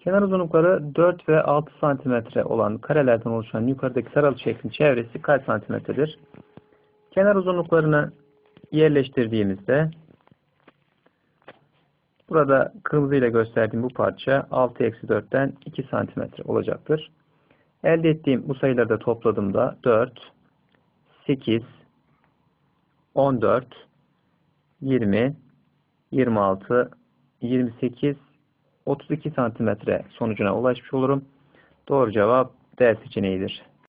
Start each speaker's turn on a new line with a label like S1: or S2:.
S1: Kenar uzunlukları 4 ve 6 santimetre olan karelerden oluşan yukarıdaki sarılı şeklin çevresi kaç santimetredir? Kenar uzunluklarını yerleştirdiğimizde burada kırmızı ile gösterdiğim bu parça 6-4'ten 2 santimetre olacaktır. Elde ettiğim bu sayıları da topladığımda 4, 8, 14, 20, 26, 28, 32 santimetre sonucuna ulaşmış olurum. Doğru cevap D seçeneğidir.